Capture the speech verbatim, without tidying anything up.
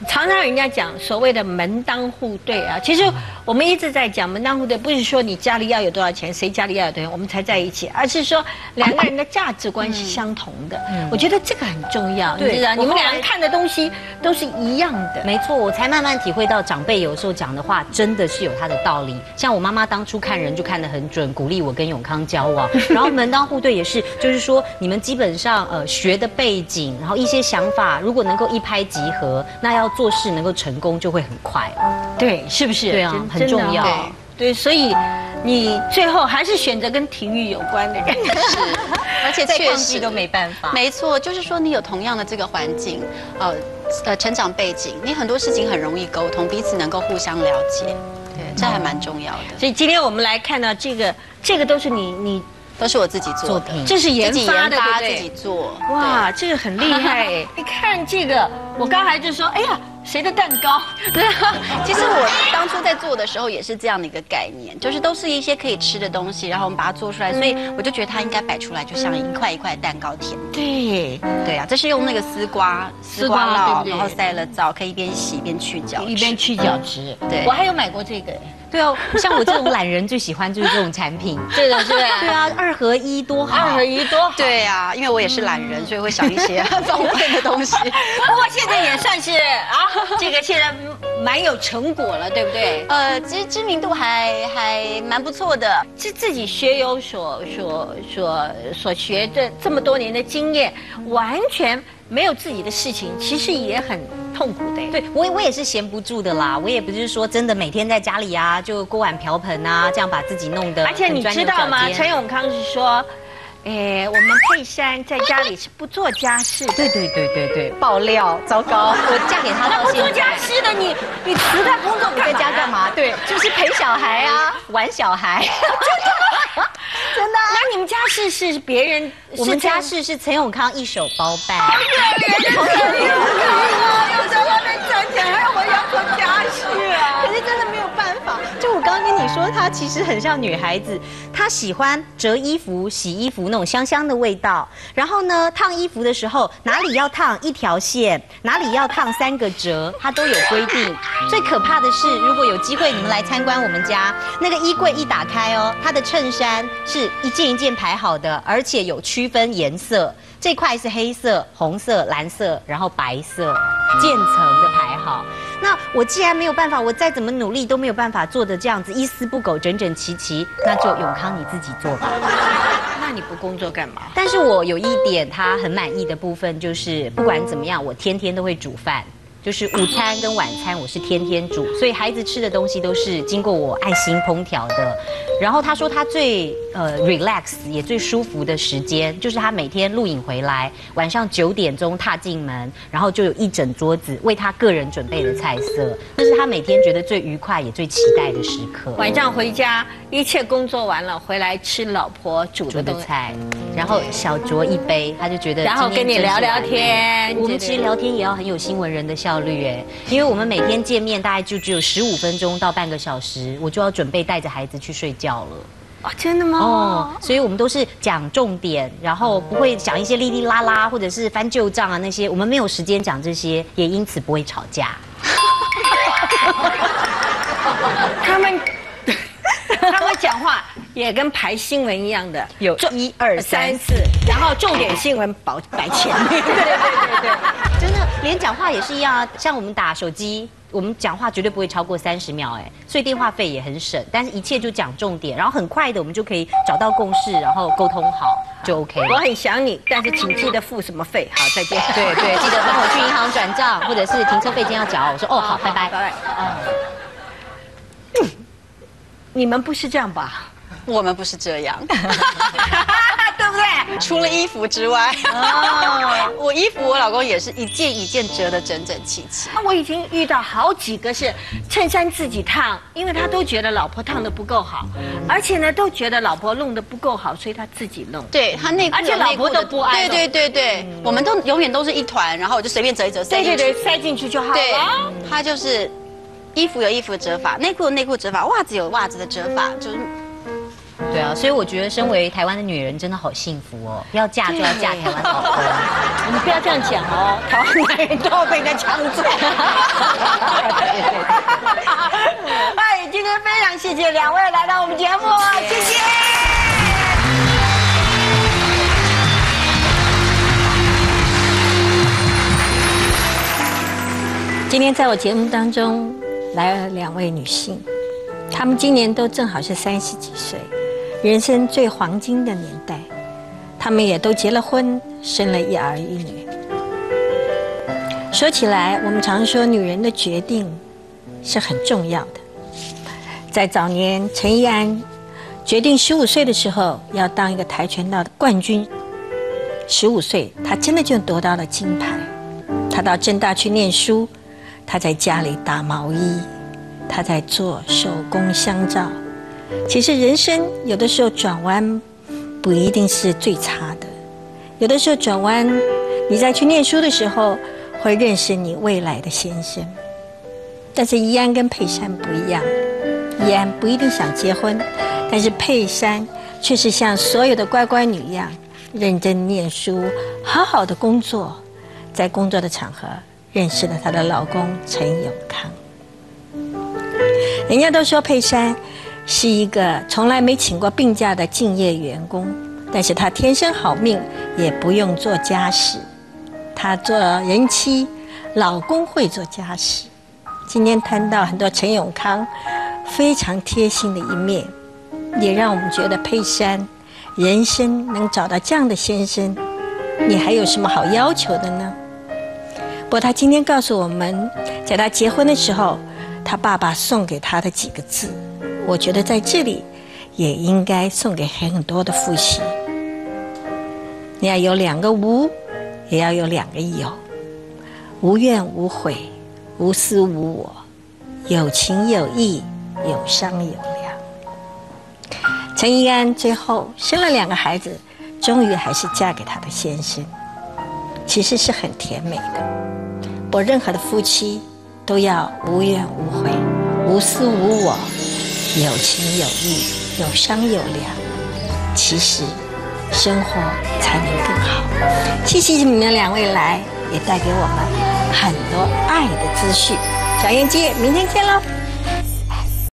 常常人家讲所谓的门当户对啊，其实我们一直在讲门当户对，不是说你家里要有多少钱，谁家里要有多少钱，我们才在一起，而是说两个人的价值观是相同的。嗯、我觉得这个很重要，你知道，你们两个看的东西都是一样的。 没错，我才慢慢体会到长辈有时候讲的话真的是有他的道理。像我妈妈当初看人就看得很准，鼓励我跟永康交往，然后门当户对也是，就是说你们基本上呃学的背景，然后一些想法，如果能够一拍即合，那要做事能够成功就会很快， 对，是不是？ 对啊，很重要。 对，对，所以你最后还是选择跟体育有关的人， 是，而且再确抗拒实都没办法。 没错，就是说你有同样的这个环境，呃呃，成长背景，你很多事情很容易沟通，彼此能够互相了解，对，这还蛮重要的。 所以今天我们来看到这个，这个都是你你。 都是我自己做的， 这是研发的，对不对？ 自己做， 哇，这个很厉害哎！你看这个，我刚才就说，哎呀，谁的蛋糕？ 对啊，其实我当初在做的时候也是这样的一个概念，就是都是一些可以吃的东西，然后我们把它做出来，所以我就觉得它应该摆出来，就像一块一块蛋糕甜。 对， 对啊，这是用那个丝瓜，丝瓜酪，然后塞了皂，可以一边洗一边去角， 一边去角质。 对， 我还有买过这个。 对哦，像我这种懒人最喜欢就是这种产品， 对的，是吧？ 对啊，二合一多好， 二合一多好。 对啊，因为我也是懒人，所以会想一些方便的东西。 不过现在也算是啊，这个现在蛮有成果了，对不对？ 呃，其实知名度还还蛮不错的， 是自己学有所所所所学的这么多年的经验，完全没有自己的事情，其实也很痛苦的。 对，我我也是闲不住的啦，我也不是说真的每天在家里啊就锅碗瓢盆啊这样把自己弄得。 而且你知道吗？陈永康是说，哎，我们佩珊在家里是不做家事。 对对对对对，爆料，糟糕，我嫁给他到现在。 他不做家事的，你你辞掉工作你在家干嘛？对，就是陪小孩啊，玩小孩。 真的，真的。那你们家事是别人？ 我们家事是陈永康一手包办。 好可怜，好可怜啊！又在外面赚钱，还要我要做家事啊！ 可是真的没有办法。就我刚刚跟你说，她其实很像女孩子，她喜欢折衣服、洗衣服那种香香的味道。然后呢，烫衣服的时候，哪里要烫一条线，哪里要烫三个折，她都有规定。最可怕的是，如果有机会你们来参观我们家，那个衣柜一打开哦，她的衬衫是一件一件排好的，而且有区分颜色。这块是黑色、红色、蓝色，然后白色，渐层的排好。那我既然没有办法，我再怎么努力都没有办法做的这样子一丝不苟、整整齐齐，那就永康你自己做吧。 那你不工作干嘛？ 但是我有一点他很满意的部分，就是不管怎么样，我天天都会煮饭。就是午餐跟晚餐我是天天煮，所以孩子吃的东西都是经过我爱心烹调的。然后他说他最呃 relax 也最舒服的时间，就是他每天录影回来，晚上九点钟踏进门，然后就有一整桌子为他个人准备的菜色，那是他每天觉得最愉快也最期待的时刻。 晚上回家，一切工作完了，回来吃老婆煮的的菜，然后小酌一杯，他就觉得然后跟你聊聊天。 我们其实聊天也要很有新闻人的效率哎，因为我们每天见面大概就只有十五分钟到半个小时，我就要准备带着孩子去睡觉了。 哦，真的吗？哦， 所以我们都是讲重点，然后不会讲一些哩哩啦啦或者是翻旧账啊那些，我们没有时间讲这些，也因此不会吵架。 他们他们讲话也跟排新闻一样的， 有一二三四， 然后重点新闻摆摆前面。对对对对对， 真的连讲话也是一样啊，像我们打手机。我们讲话绝对不会超过三十秒，哎，所以电话费也很省，但是一切就讲重点，然后很快的我们就可以找到共识，然后沟通好就 OK 了。 我很想你，但是请记得付什么费。好，再见。 对对，记得帮我去银行转账，或者是停车费今天要缴。我说哦好，拜拜。 拜拜。啊，你们不是这样吧？ 我们不是这样。 对不对？ 除了衣服之外，哦，我衣服我老公也是一件一件折得整整齐齐。 那我已经遇到好几个是衬衫自己烫，因为他都觉得老婆烫得不够好，而且呢都觉得老婆弄得不够好，所以他自己弄。 对他内裤， 而且老婆都不爱。 对对对对，嗯、我们都永远都是一团，然后我就随便折一折塞进去。 对对对，塞进去就好了。 对，他就是衣服有衣服的折法，内裤有内裤折法，袜子有袜子的折法，就是。 对啊，所以我觉得身为台湾的女人真的好幸福哦！要嫁就要嫁台湾老公。 你不要这样讲哦，台湾男人都要被人家抢走。 谢两位来到我们节目，谢谢。今天在我节目当中来了两位女性，她们今年都正好是三十几岁，人生最黄金的年代。她们也都结了婚，生了一儿一女。说起来，我们常说女人的决定是很重要的。在早年，陈意安决定十五岁的时候要当一个跆拳道的冠军。十五岁，她真的就夺到了金牌。她到政大去念书，她在家里打毛衣，她在做手工香皂。其实人生有的时候转弯不一定是最差的，有的时候转弯，你在去念书的时候会认识你未来的先生。但是怡安跟佩珊不一样，怡安不一定想结婚，但是佩珊却是像所有的乖乖女一样认真念书，好好的工作，在工作的场合认识了她的老公陈永康。人家都说佩珊是一个从来没请过病假的敬业员工，但是她天生好命，也不用做家事。她做人妻，老公会做家事。今天谈到很多陈永康非常贴心的一面，也让我们觉得佩珊人生能找到这样的先生，你还有什么好要求的呢？不过她今天告诉我们，在她结婚的时候，她爸爸送给她的几个字，我觉得在这里也应该送给很多的夫妻。你要有两个无，也要有两个有，无怨无悔，无私无我，有情有义，有商有量。陈意安最后生了两个孩子，终于还是嫁给她的先生，其实是很甜美的。不过任何的夫妻都要无怨无悔，无私无我，有情有义，有商有量，其实生活才能更好。谢谢你们两位来，也带给我们很多爱的资讯。小燕姐，明天见喽。